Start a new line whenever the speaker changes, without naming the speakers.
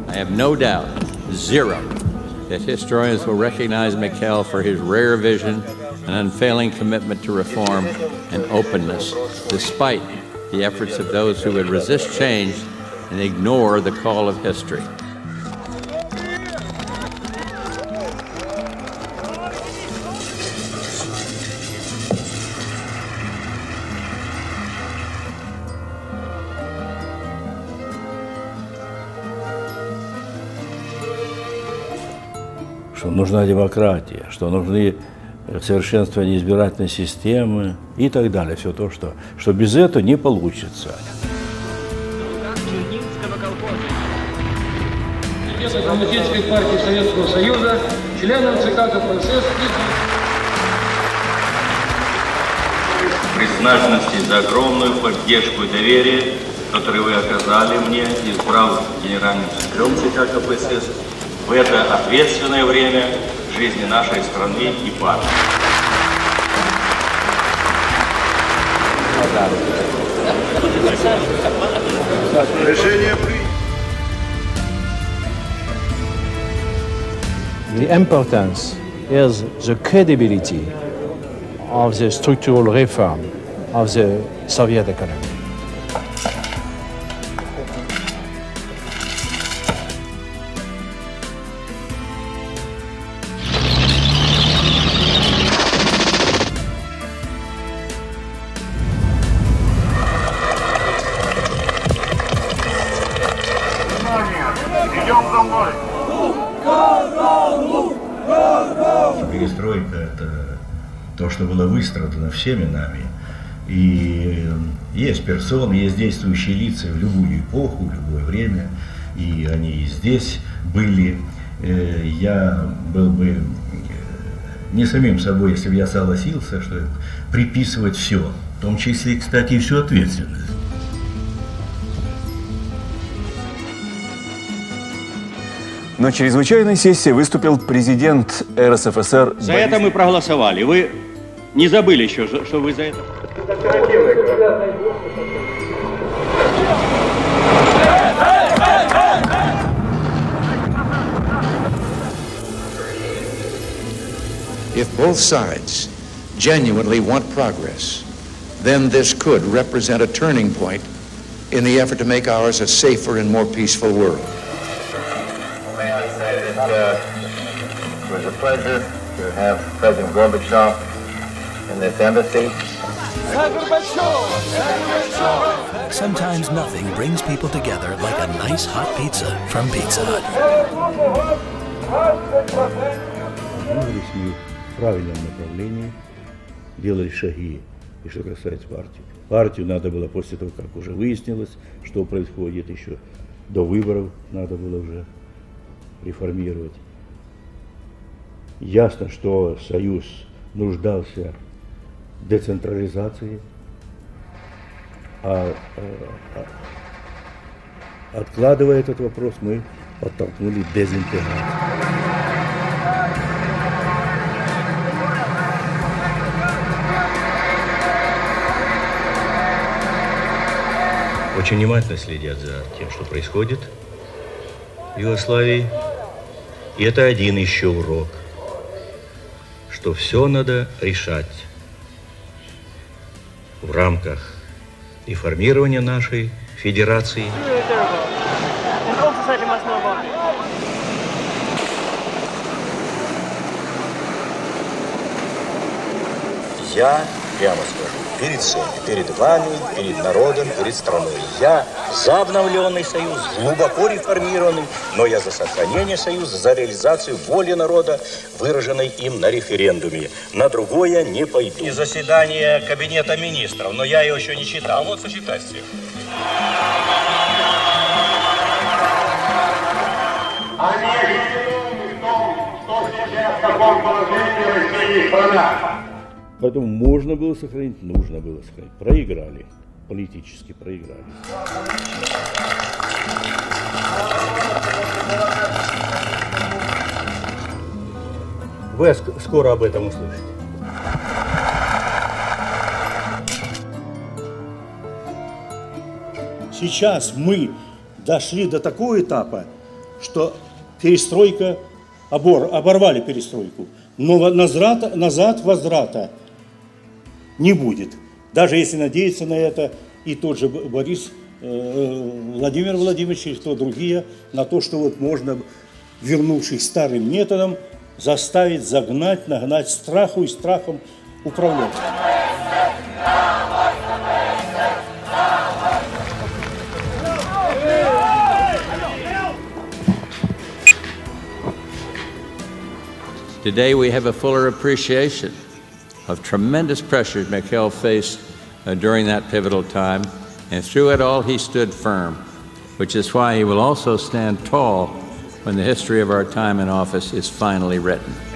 I have no doubt, zero, that historians will recognize Mikhail for his rare vision and unfailing commitment to reform and openness, despite the efforts of those who would resist change and ignore the call of history.
Что нужна демократия, что нужны совершенствование избирательной системы и так далее. Все то, что без этого не получится.
Коммунистической партии Советского Союза, членом ЦК КПСС
признательности за огромную поддержку и доверие, которое вы оказали мне, избрав генеральным секретарем ЦК КПСС в это ответственное время жизни нашей страны и партии.
The importance is the credibility of the structural reform of the Soviet economy.
Перестройка – это то, что было выстрадано всеми нами. И есть персоны, есть действующие лица в любую эпоху, в любое время. И они и здесь были. Я был бы не самим собой, если бы я согласился, что приписывать все, в том числе, кстати, и всю ответственность.
На чрезвычайной сессии выступил президент РСФСР.
За это мы проголосовали. Вы не забыли еще, что вы за это...
If both sides genuinely want progress, then this could represent a turning point in the effort to make ours a safer and more peaceful world.
It was a pleasure to have President Gorbachev in this embassy.
Sometimes nothing brings people together like a nice hot pizza from Pizza Hut.
Двигались мы в правильном направлении, делали шаги. И что касается партии. Партию надо было после того, как уже выяснилось, что происходит еще до выборов, надо было уже реформировать. Ясно, что Союз нуждался в децентрализации, откладывая этот вопрос, мы подтолкнули дезинтеграцию.
Очень внимательно следят за тем, что происходит в Югославии. И это один еще урок, что все надо решать в рамках реформирования нашей федерации.
Я, прямо скажу, перед всеми, перед вами, перед народом, перед страной. Я за обновленный союз, глубоко реформированный, но я за сохранение союза, за реализацию воли народа, выраженной им на референдуме. На другое не пойду.
И заседание Кабинета министров, но я его еще не читал. А вот сочетать всех.
Они виновны в том, что сейчас в таком положении России страна.
Поэтому можно было сохранить, нужно было сохранить. Проиграли, политически проиграли.
Вы скоро об этом услышите.
Сейчас мы дошли до такого этапа, что перестройка, оборвали перестройку, но назад возврата не будет. Даже если надеяться на это и тот же Борис Владимир Владимирович и кто другие, на то, что вот можно, вернувшись старым методом, заставить, загнать, нагнать страху и страхом управлять.
Today we have a fuller appreciation of tremendous pressures Mikhail faced during that pivotal time, and through it all he stood firm, which is why he will also stand tall when the history of our time in office is finally written.